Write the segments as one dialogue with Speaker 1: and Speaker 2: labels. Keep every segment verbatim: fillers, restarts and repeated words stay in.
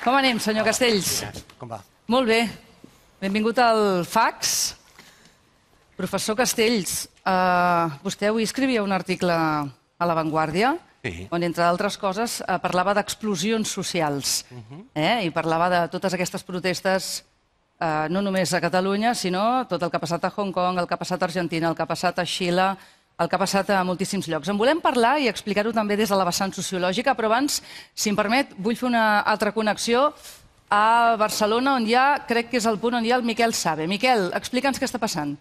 Speaker 1: Com anem, senyor Castells?
Speaker 2: Com va?
Speaker 1: Molt bé. Benvingut al Fax. Professor Castells, vostè avui escrivia un article a La Vanguardia on, entre d'altres coses, parlava d'explosions socials i parlava de totes aquestes protestes no només a Catalunya, sinó tot el que ha passat a Hong Kong, el que ha passat a Argentina, el que ha passat a Xile, el que ha passat a moltíssims llocs. En volem parlar i explicar-ho també des de la vessant sociològica, però abans, si em permet, vull fer una altra connexió a Barcelona, on hi ha, crec que és el punt on hi ha el Miquel Sabe. Miquel, explica'ns què està passant.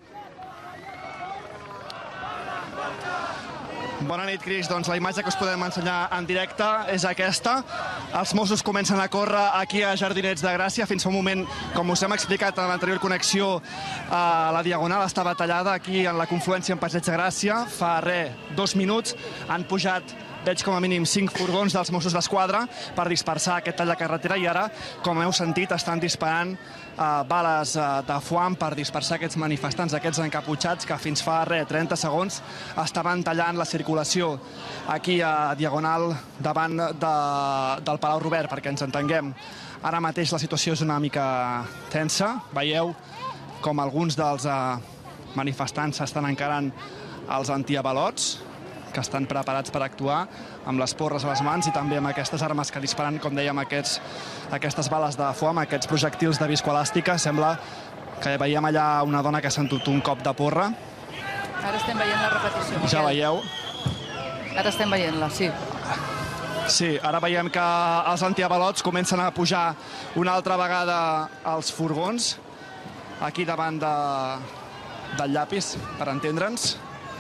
Speaker 3: Bona nit, Cris. Doncs la imatge que us podem ensenyar en directe és aquesta. Els Mossos comencen a córrer aquí a Jardinets de Gràcia. Fins fa un moment, com us hem explicat en l'anterior connexió, la Diagonal estava tallada aquí en la confluència amb Passeig de Gràcia. Fa res, dos minuts, han pujat, veig com a mínim cinc furgons dels Mossos d'Esquadra per dispersar aquest tall de carretera i ara, com heu sentit, estan disparant bales de foam per dispersar aquests manifestants, aquests encaputxats que fins fa res, trenta segons, estaven tallant la circulació aquí a Diagonal davant del Palau Robert, perquè ens entenguem. Ara mateix la situació és una mica tensa. Veieu com alguns dels manifestants s'estan encarant als antiavalots, que estan preparats per actuar amb les porres a les mans i també amb aquestes armes que disparen, com dèiem, aquestes bales de foam, aquests projectils de viscoelàstica. Sembla que veiem allà una dona que ha sentit un cop de porra.
Speaker 1: Ara estem veient la repetició.
Speaker 3: Ja veieu?
Speaker 1: Ara estem veient-la, sí.
Speaker 3: Sí, ara veiem que els antiavalots comencen a pujar una altra vegada als furgons, aquí davant del llapis, per entendre'ns.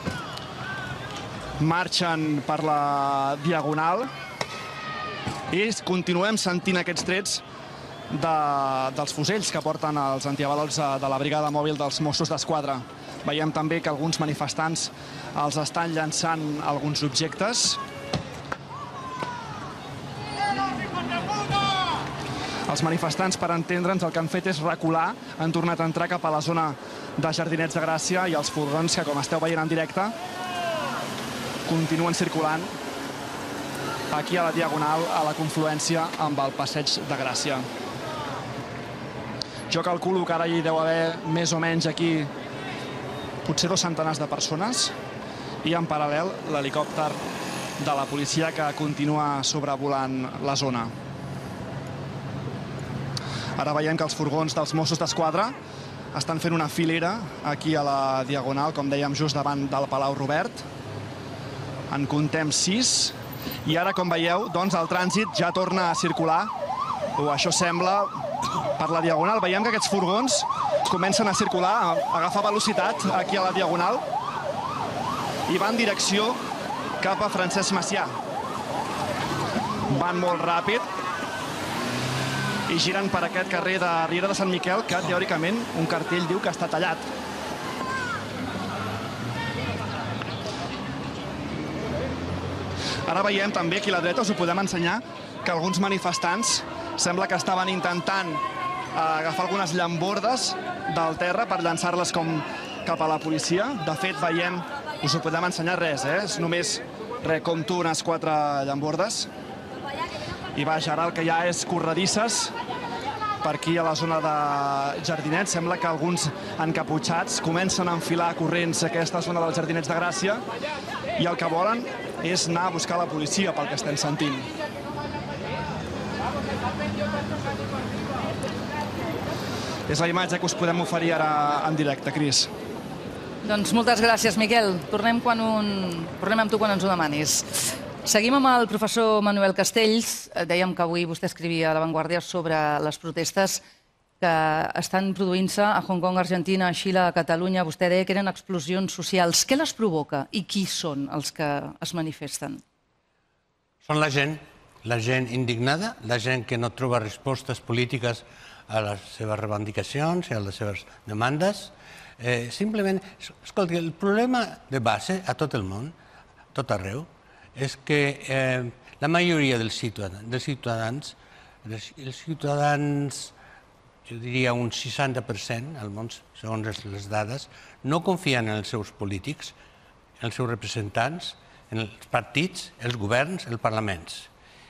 Speaker 3: Marxen per la Diagonal i continuem sentint aquests trets dels fusells que porten els antiavalots de la brigada mòbil dels Mossos d'Esquadra. Veiem també que alguns manifestants els estan llançant alguns objectes. Els manifestants, per entendre'ns, el que han fet és recular, han tornat a entrar cap a la zona de Jardinets de Gràcia i els furgons, que com esteu veient en directe, continuen circulant aquí a la Diagonal, a la confluència amb el Passeig de Gràcia. Jo calculo que ara hi deu haver més o menys aquí potser dos centenars de persones i en paral·lel l'helicòpter de la policia que continua sobrevolant la zona. Ara veiem que els furgons dels Mossos d'Esquadra estan fent una filera aquí a la Diagonal, com dèiem, just davant del Palau Robert. En comptem sis, i ara, com veieu, el trànsit ja torna a circular, o això sembla, per la Diagonal. Veiem que aquests furgons comencen a circular, a agafar velocitat aquí a la Diagonal, i van en direcció cap a Francesc Macià. Van molt ràpid i giren per aquest carrer de Riera de Sant Miquel, que teòricament un cartell diu que està tallat. Ara veiem també aquí a la dreta, us ho podem ensenyar, que alguns manifestants sembla que estaven intentant agafar algunes llambordes del terra per llançar-les com cap a la policia. De fet, veiem, us ho podem ensenyar res, eh? És només, res, com tu, unes quatre llambordes. I vaja, ara el que hi ha és corredisses per aquí a la zona de Jardinets. Sembla que alguns encaputxats comencen a enfilar corrents aquesta zona dels Jardinets de Gràcia i el que volen és anar a buscar la policia, pel que estem sentint. És la imatge que us podem oferir ara en directe, Cris.
Speaker 1: Doncs moltes gràcies, Miquel. Tornem amb tu quan ens ho demanis. Seguim amb el professor Manuel Castells. Dèiem que avui vostè escrivia a La Vanguardia sobre les protestes que estan produint-se a Hong Kong, Argentina, a Xile, a Catalunya. Vostè deia que eren explosions socials. Què les provoca i qui són els que es manifesten?
Speaker 2: Són la gent, la gent indignada, la gent que no troba respostes polítiques a les seves reivindicacions i a les seves demandes. Simplement, escolti, el problema de base a tot el món, a tot arreu, és que la majoria dels ciutadans, els ciutadans, jo diria un seixanta per cent al món, segons les dades, no confien en els seus polítics, en els seus representants, en els partits, els governs, els parlaments.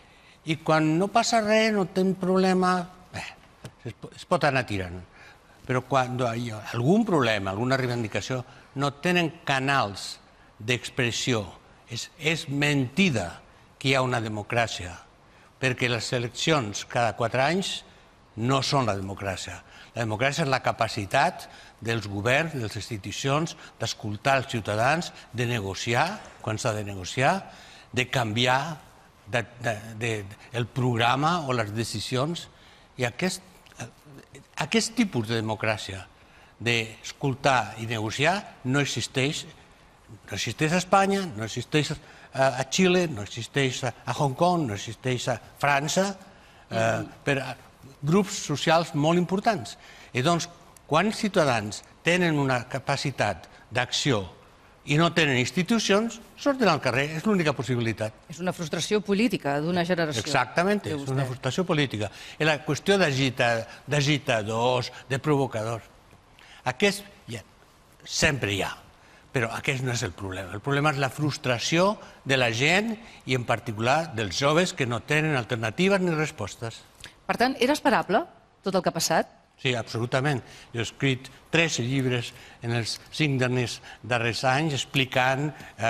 Speaker 2: i quan no passa res, no té problema, bé, es pot anar tirant. Però quan hi ha algun problema, alguna reivindicació, no tenen canals d'expressió. És mentida que hi ha una democràcia, perquè les eleccions cada quatre anys no són la democràcia. La democràcia és la capacitat dels governs, de les institucions, d'escoltar els ciutadans, de negociar, quan s'ha de negociar, de canviar el programa o les decisions. I aquest Aquest tipus de democràcia, d'escoltar i negociar, no existeix. No existeix a Espanya, no existeix a Xile, no existeix a Hong Kong, no existeix a França, per grups socials molt importants. I doncs, quan els ciutadans tenen una capacitat d'acció i no tenen institucions, surten al carrer, és l'única possibilitat.
Speaker 1: És una frustració política d'una generació.
Speaker 2: Exactament, és una frustració política. És la qüestió d'agitadors, de provocadors. Aquest sempre hi ha, però aquest no és el problema. El problema és la frustració de la gent i en particular dels joves que no tenen alternatives ni respostes.
Speaker 1: Per tant, era esperable tot el que ha passat?
Speaker 2: Sí, absolutament. Jo he escrit tres llibres en els cinc darrers anys explicant,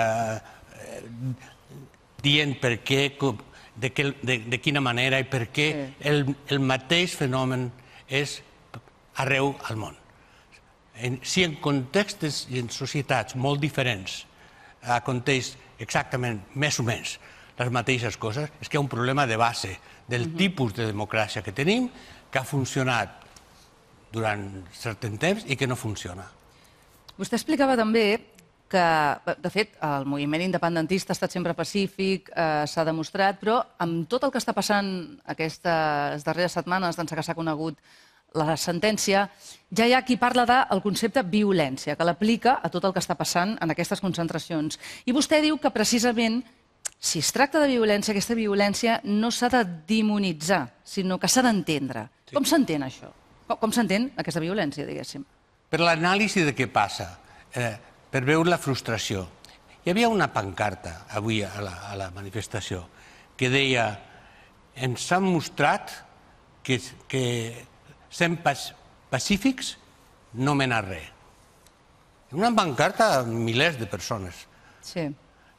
Speaker 2: dient per què, de quina manera i per què el mateix fenomen és arreu al món. Si en contextes i en societats molt diferents aconteix exactament més o menys les mateixes coses, és que hi ha un problema de base del tipus de democràcia que tenim, que ha funcionat durant cert temps i que no funciona.
Speaker 1: Vostè explicava també que, de fet, el moviment independentista ha estat sempre pacífic, s'ha demostrat, però amb tot el que està passant aquestes darreres setmanes, d'ençà que s'ha conegut la sentència, ja hi ha qui parla del concepte violència, que l'aplica a tot el que està passant en aquestes concentracions. I vostè diu que precisament, si es tracta de violència, aquesta violència no s'ha de demonitzar, sinó que s'ha d'entendre. Com s'entén això? Com s'entén aquesta violència, diguéssim?
Speaker 2: Per l'anàlisi de què passa, per veure la frustració. Hi havia una pancarta avui a la manifestació que deia: ens han mostrat que sent pacífics no mena res. Una pancarta amb milers de persones.
Speaker 1: Sí.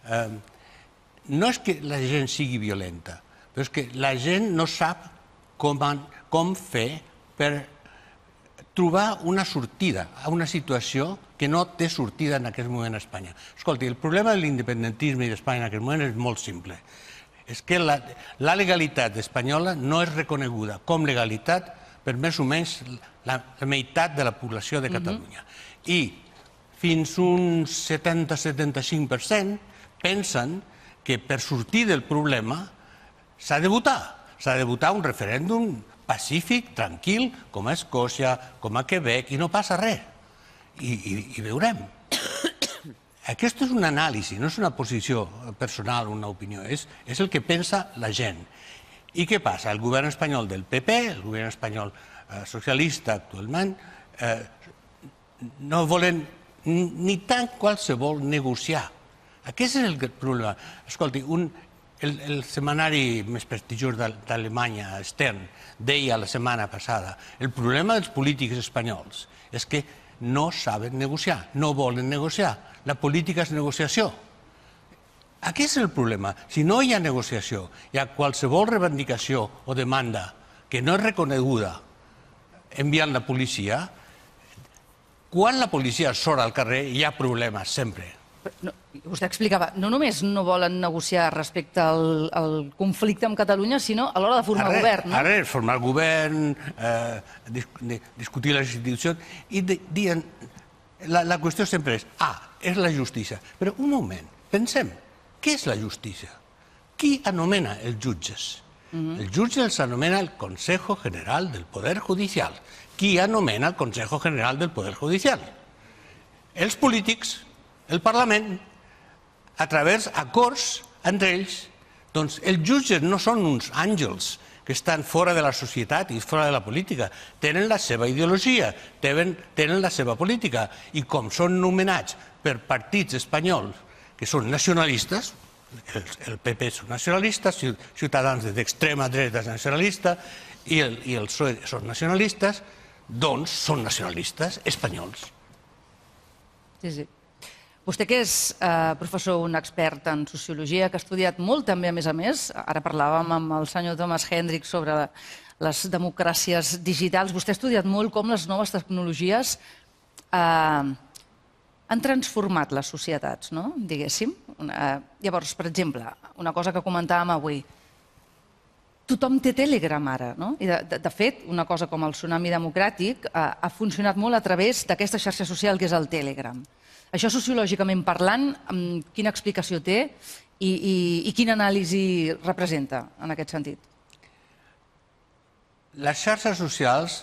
Speaker 2: No és que la gent sigui violenta, però és que la gent no sap com fer per trobar una sortida a una situació que no té sortida en aquest moment a Espanya. Escolti, el problema de l'independentisme i d'Espanya en aquest moment és molt simple. És que la legalitat espanyola no és reconeguda com legalitat per més o menys la meitat de la població de Catalunya. I fins un setanta a setanta-cinc per cent pensen que per sortir del problema s'ha de votar. S'ha de votar un referèndum pacífic, tranquil, com a Escòcia, com a Quebec, i no passa res. I veurem. Aquesta és una anàlisi, no és una posició personal, una opinió, és el que pensa la gent. I què passa? El govern espanyol del P P, el govern espanyol socialista actualment, no volen ni tan qualsevol negociar. Aquest és el problema. Escolti, el setmanari més prestigiós d'Alemanya, Stern, deia la setmana passada: el problema dels polítics espanyols és que no saben negociar, no volen negociar. La política és negociació. Aquest és el problema. Si no hi ha negociació, hi ha qualsevol reivindicació o demanda que no és reconeguda enviant la policia, quan la policia surt al carrer hi ha problemes sempre.
Speaker 1: Vostè explicava, no només no volen negociar respecte al conflicte amb Catalunya, sinó a l'hora de formar govern.
Speaker 2: A res, formar govern, discutir les institucions, i diuen, la qüestió sempre és, ah, és la justícia. Però un moment, pensem, què és la justícia? Qui anomena els jutges? Els jutges els anomena el Consejo General del Poder Judicial. Qui anomena el Consejo General del Poder Judicial? Els polítics, el Parlament, a través d'acords entre ells. Doncs els jutges no són uns àngels que estan fora de la societat i fora de la política. Tenen la seva ideologia, tenen la seva política, i com són nomenats per partits espanyols que són nacionalistes, el P P són nacionalistes, Ciutadans d'extrema dreta és nacionalista i el P S O E són nacionalistes, doncs són nacionalistes espanyols.
Speaker 1: Sí, sí. Vostè que és professor, un expert en sociologia, que ha estudiat molt també, a més a més, ara parlàvem amb el senyor Thomas Hendricks sobre les democràcies digitals, vostè ha estudiat molt com les noves tecnologies han transformat les societats, no? Diguéssim. Llavors, per exemple, una cosa que comentàvem avui, tothom té Telegram ara, no? I de fet, una cosa com el tsunami democràtic ha funcionat molt a través d'aquesta xarxa social que és el Telegram. Això, sociològicament parlant, quina explicació té i quina anàlisi representa en aquest sentit?
Speaker 2: Les xarxes socials,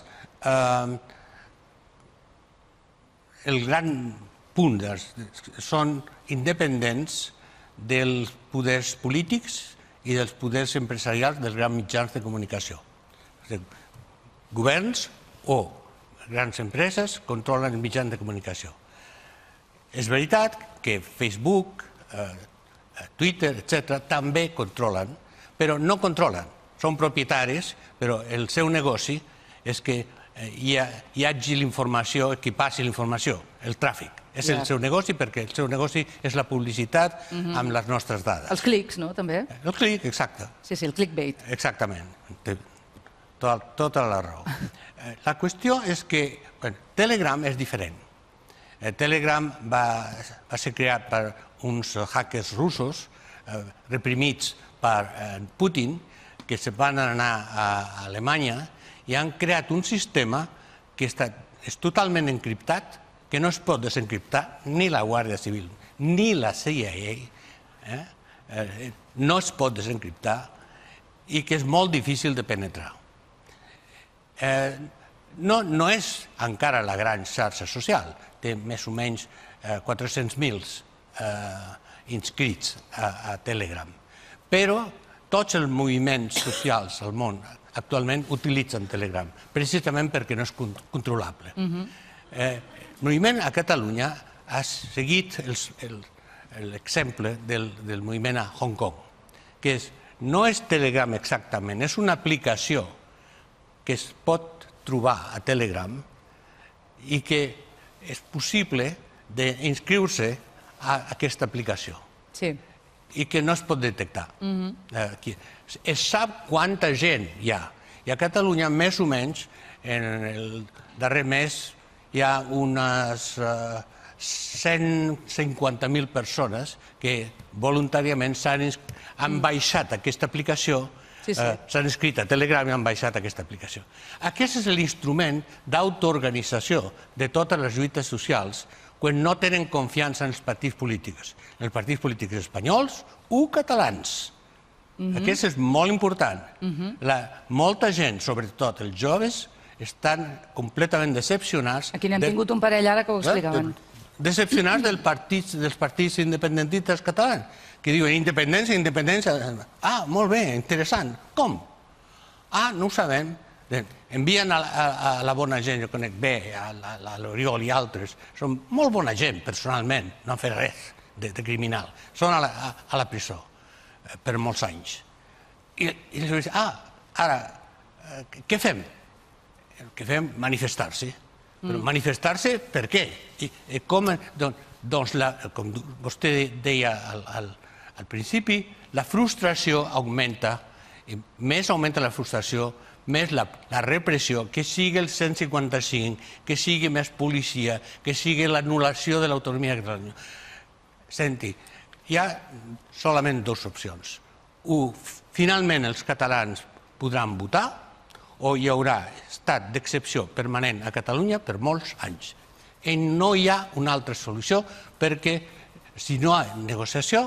Speaker 2: el gran punt són independents dels poders polítics i dels poders empresarials dels grans mitjans de comunicació. Governs o grans empreses controlen els mitjans de comunicació. És veritat que Facebook, Twitter, etcètera, també controlen, però no controlen. Són propietaris, però el seu negoci és que hi hagi l'informació, que passi l'informació, el tràfic. És el seu negoci perquè el seu negoci és la publicitat amb les nostres dades.
Speaker 1: Els clics, no, també?
Speaker 2: El clic, exacte.
Speaker 1: Sí, sí, el clickbait.
Speaker 2: Exactament. Tota la raó. La qüestió és que Telegram és diferent. Telegram va ser creat per uns hackers russos reprimits per Putin, que se van anar a Alemanya i han creat un sistema que és totalment encriptat, que no es pot desencriptar ni la Guàrdia Civil ni la C I A, no es pot desencriptar i que és molt difícil de penetrar. No és encara la gran xarxa social, té més o menys quatre-cents mil inscrits a Telegram, però tots els moviments socials al món actualment utilitzen Telegram, precisament perquè no és controlable. El moviment a Catalunya ha seguit l'exemple del moviment a Hong Kong, que no és Telegram exactament, és una aplicació que es pot trobar a Telegram i que és possible d'inscriure-se a aquesta aplicació i que no es pot detectar. Es sap quanta gent hi ha. I a Catalunya, més o menys, en el darrer mes hi ha unes cent cinquanta mil persones que voluntàriament han baixat aquesta aplicació, s'han inscrit a Telegram i han baixat aquesta aplicació. Aquest és l'instrument d'autoorganització de totes les lluites socials quan no tenen confiança en els partits polítics, en els partits polítics espanyols o catalans. Aquest és molt important. Molta gent, sobretot els joves, estan completament decepcionats.
Speaker 1: Aquí n'hem tingut un parell ara que ho explicaven.
Speaker 2: Decepcionats dels partits independentistes catalans, que diuen independència, independència... Ah, molt bé, interessant. Com? Ah, no ho sabem. Envien a la bona gent, jo conec bé, a l'Oriol i altres. Són molt bona gent, personalment, no han fet res de criminal. Són a la presó per molts anys. I els diuen, ah, ara, què fem? Què fem? Manifestar-se. Però manifestar-se per què? Doncs, com vostè deia al principi, la frustració augmenta, més augmenta la frustració, més la repressió, que sigui el cent cinquanta cinc, que sigui més policia, que sigui l'anul·lació de l'autonomia de Catalunya. Senti, hi ha solament dues opcions. U, finalment els catalans podran votar, o hi haurà estat d'excepció permanent a Catalunya per molts anys. I no hi ha una altra solució, perquè si no hi ha negociació,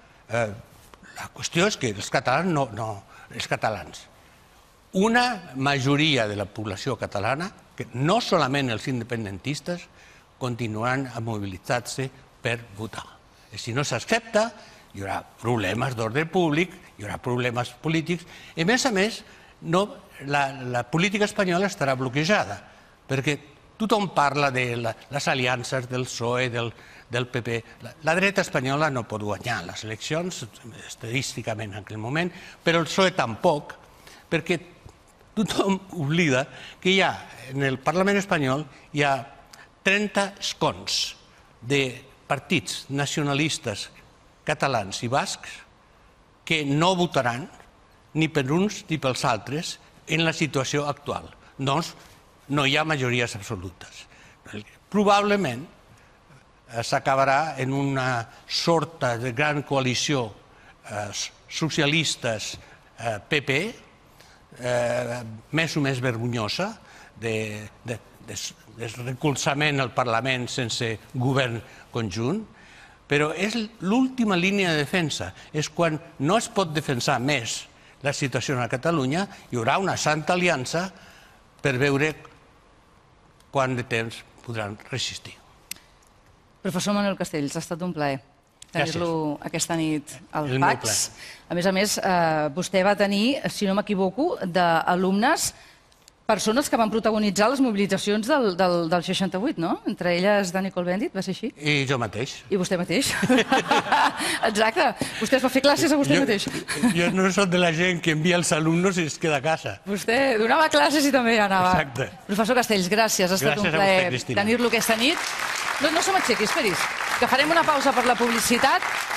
Speaker 2: la qüestió és que els catalans no... els catalans, una majoria de la població catalana, que no solament els independentistes, continuaran a mobilitzar-se per votar. I si no s'accepta, hi haurà problemes d'ordre públic, hi haurà problemes polítics, i a més a més, la política espanyola estarà bloquejada, perquè tothom parla de les aliances del P S O E, del P P. La dreta espanyola no pot guanyar les eleccions, estadísticament en aquell moment, però el P S O E tampoc, perquè tothom oblida que hi ha, en el Parlament espanyol, hi ha trenta escons de partits nacionalistes catalans i bascs que no votaran ni per uns ni pels altres en la situació actual. Doncs no hi ha majories absolutes. Probablement s'acabarà en una sorta de gran coalició socialistes-P P, més o més vergonyosa, de recolzament al Parlament sense govern conjunt, però és l'última línia de defensa. És quan no es pot defensar més la situació a Catalunya, hi haurà una santa aliança per veure quant de temps podran resistir.
Speaker 1: Professor Manuel Castells, ha estat un plaer tenir-lo aquesta nit al PACS. A més a més, vostè va tenir, si no m'equivoco, d'alumnes, persones que van protagonitzar les mobilitzacions del seixanta-vuit, no? Entre elles Dani Cohn-Bendit, va ser així?
Speaker 2: I jo mateix.
Speaker 1: I vostè mateix. Exacte. Vostè es va fer classes a vostè mateix.
Speaker 2: Jo no soc de la gent que envia els alumnes i es queda a casa.
Speaker 1: Vostè donava classes i també anava.
Speaker 2: Exacte.
Speaker 1: Professor Castells, gràcies. Ha estat un plaer tenir-lo aquesta nit. No se m'aixequi, esperis, que farem una pausa per la publicitat